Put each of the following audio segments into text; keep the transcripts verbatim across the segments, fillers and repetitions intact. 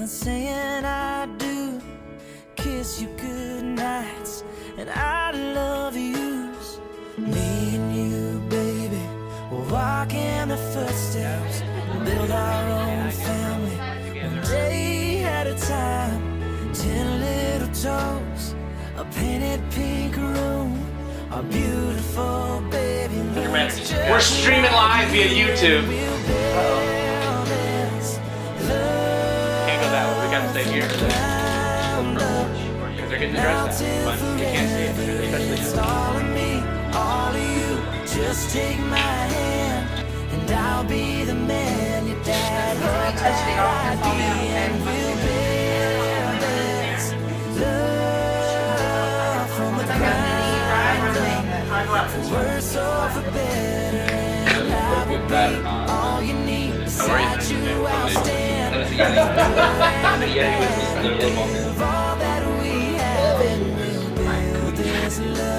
and saying I do, kiss you good nights and I love yous. Me and you, baby, we'll walk in the footsteps, build our own family, one day at a time. Ten little toes, a painted pink room, a beautiful baby. We're streaming live via YouTube. Uh-oh. Can't go that way. We gotta stay here. Because they're getting dressed up. But you can't see it. Especially all of me, all of you. Just take my hand, and I'll be the man your dad hoped I'd be, and we'll build this love from the ground up, for worse or for better. And I will be all you need. Beside you, I'll stand. Give all that we have, and we'll build this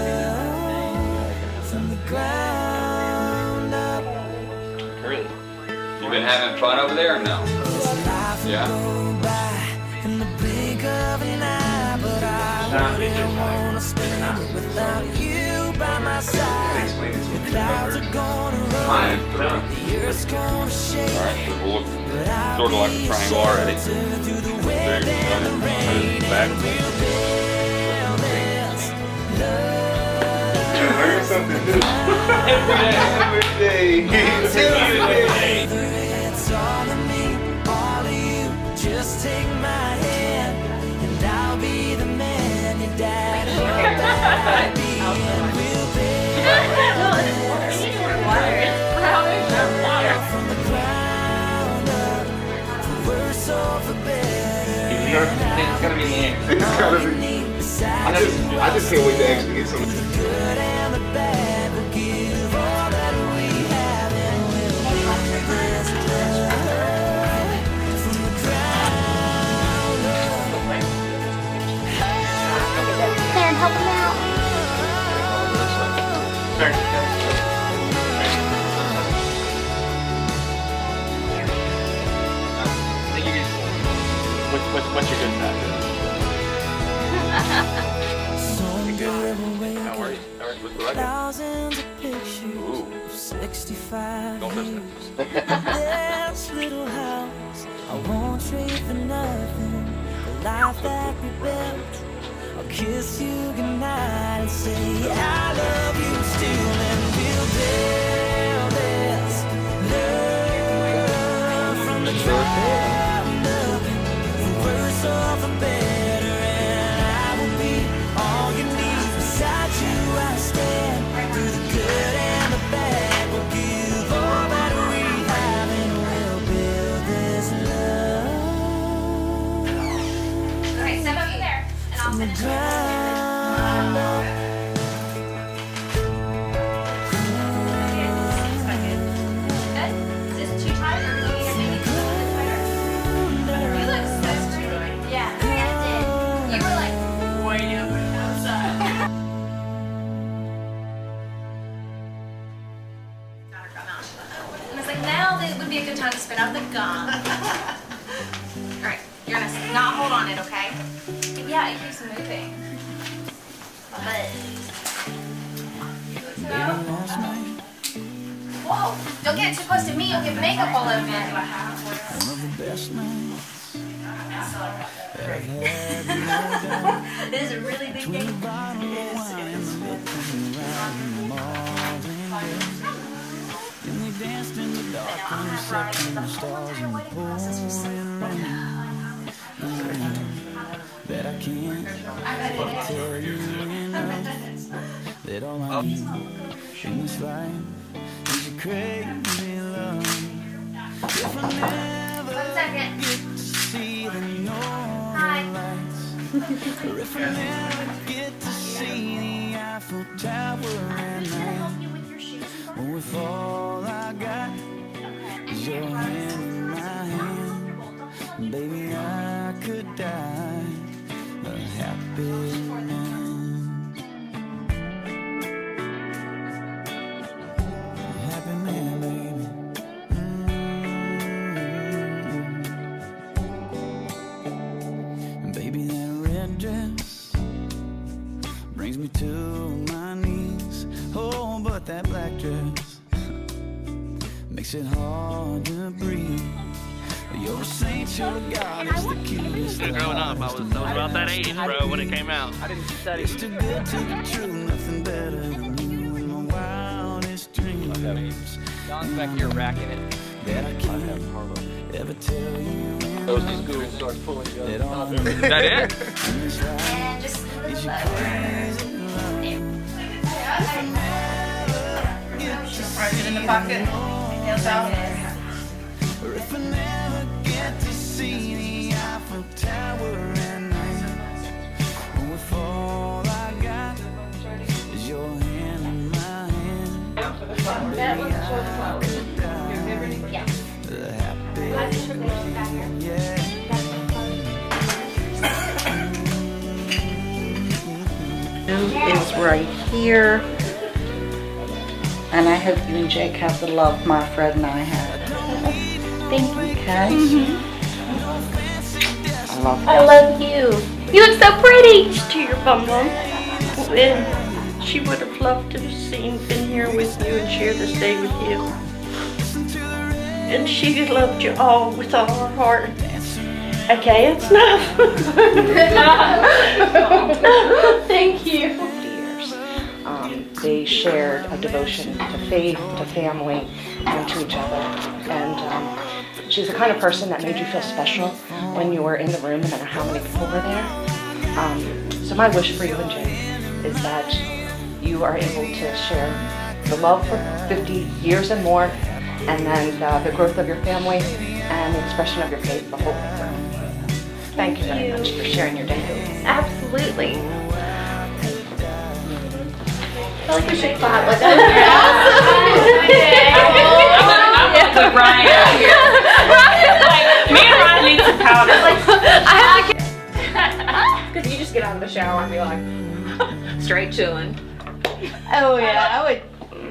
love from the ground up. Really? You been having fun over there or no? Yeah. In the blink of an eye, but I wouldn't wanna spend it without you by my side. The clouds are gonna roll, the earth's gonna shake, but I'll sort of like a triangle already. through the wind and the rain, back. and we'll build this Learn something new. Every day, every day. It's all of me, all of you. Just take my hand, and I'll be the man your dad hoped I'd be, and we'll build from the ground up, for worse or for better. It's gonna be neat. It's gotta be. I just, I just can't wait to actually get some. The good and the bad, we'll give all that we have, and we'll build this love from the ground up. Karen, help him out. What's, what's, what's your good side? How are you? How are you? What's the record? Thousands of pictures of sixty-five years. This little house I won't trade for nothing. The life that we built, I'll kiss you goodnight and say I love you still, and we'll build this love from the ground up, for worse or for better, and I will be all you need. Beside you I stand, through the good and the bad, we'll give all that we have, and we'll build this love. Alright, step over there, and I'll finish it. Ground up. Good? Is this too tight, or do you need to make it a little bit tighter? You look so straight. Yeah, I did. You were like way up and outside. And I was like, now would be a good time to spit out the gum. Alright, you're gonna not hold on it, okay? Yeah, it keeps moving. But... Whoa! Don't get too close to me, you'll get makeup all over it. This is a really big game. Yes, it is. Danced in the dark and we slept in the stars and pouring rain. That I can't tell you enough, that all I need in this life is a crazy love. If I never get to see the northern lights, or if I never get to see the Eiffel Tower at night, or if all I got is your hand in my hand, baby, I could die a happy man. A happy man, baby. Mm-hmm. red dress brings me to my knees. Oh, but that black dress makes it hard to breathe. You're a saint, you're a god, it's the cutest. Growing up, I was, I was about that age, bro, when it came out. I didn't study. It's too good to be true, nothing better than you in my wildest dreams. Don's back here racking it. That I can't ever tell you. Those schools start pulling you up. Is that it? And just smooth it. Right, get in the pocket. Nails out. Or if I never get to see the Eiffel Tower at night, or if all I got is your hand in my hand, That was short flow. Yeah. the happy Yeah. Is right here. And I hope you and Jake have the love my Fred and I had. Thank you. Okay? Mm-hmm. I love I love you. You look so pretty. To your bum bum. And she would have loved to have seen, been here with you and share this day with you. And she loved you all with all her heart. Okay, it's enough. Thank you. years. Um, they shared a devotion to faith, to family, and to each other. And um, she's the kind of person that made you feel special when you were in the room, no matter how many people were there. Um, so my wish for you and Jay is that you are able to share the love for fifty years and more, and then uh, the growth of your family and the expression of your faith the whole way through. Thank you very much for sharing your day. Absolutely. I like your shake pot. Like that. I'm gonna put Ryan out here. Like, me and Ryan need some powder. Like, I have to. because you just get out of the shower and be like, straight chilling. Oh yeah, I would.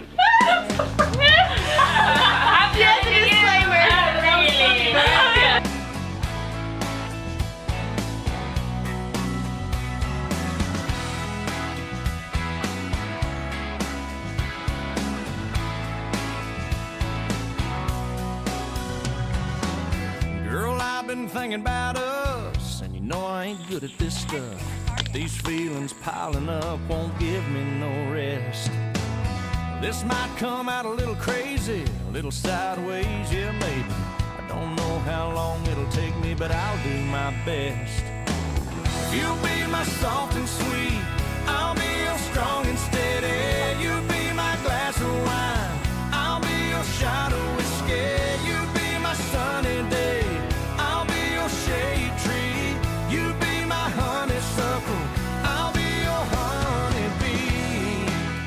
I'm just a disclaimer. Girl, I've been thinking about us, and you know I ain't good at this stuff. But these feelings piling up won't give me no rest. This might come out a little crazy, a little sideways, yeah maybe. I don't know how long it'll take me, but I'll do my best. You'll be my soft and sweet, I'll be your strong and steady. You'll be my glass of wine, I'll be your shot of whiskey. You'll be my sunny day, I'll be your shade tree. You'll be my honeysuckle, I'll be your honeybee.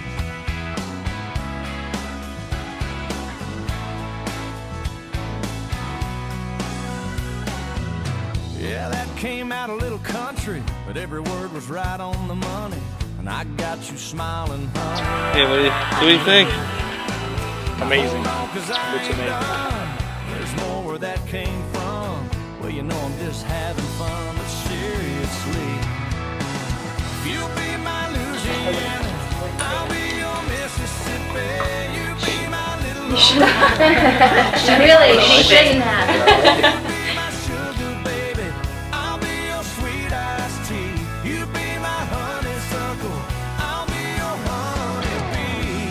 Yeah, that came out a little country, but every word was right on the money. And I got you smiling, honey. Yeah, what do you, what do you think? Amazing. Looks amazing. There's more where that came from. Well, you know I'm just having fun, but seriously, you'll be my Louisiana, I'll be your Mississippi. You'll be my little She really, she shouldn't have. my sugar baby, I'll be your sweet iced tea. You be my honeysuckle, I'll be your honeybee.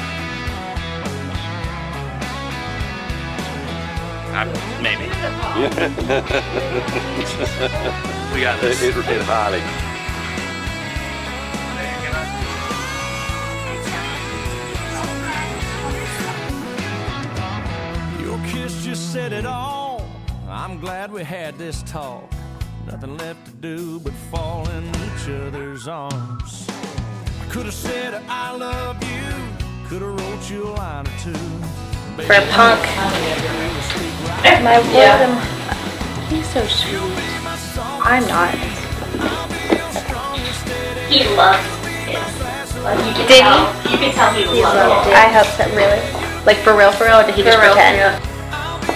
Uh, maybe. We got this. It, it, it highly. Your kiss just said it all. I'm glad we had this talk. Nothing left to do but fall in each other's arms. I could have said I love you, could have wrote you a line or two. For a punk. My word, he's so sweet. I'm not. He loves it. Like you can Did tell. he? You can tell he He loves loved it. it. I hope that really. Like for real, for real, or did he just For real, pretend? for real.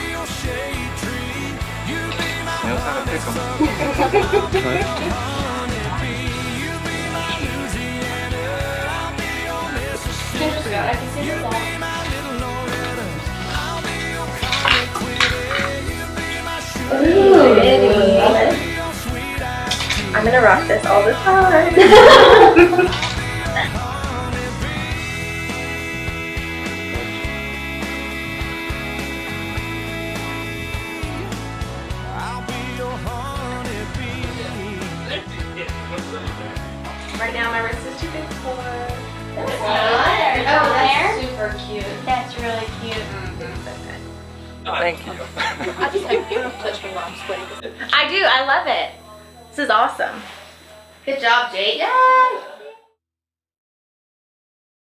Knows how to pick 'em. Ooh, Brittany. I'm gonna rock this all the time. Right now my wrist is too big for. Oh, that's super cute. That's really cute. Thank you. I just like you don't touch me while I'm sweating. I do. I love it. This is awesome. Good job, Jake. Yay!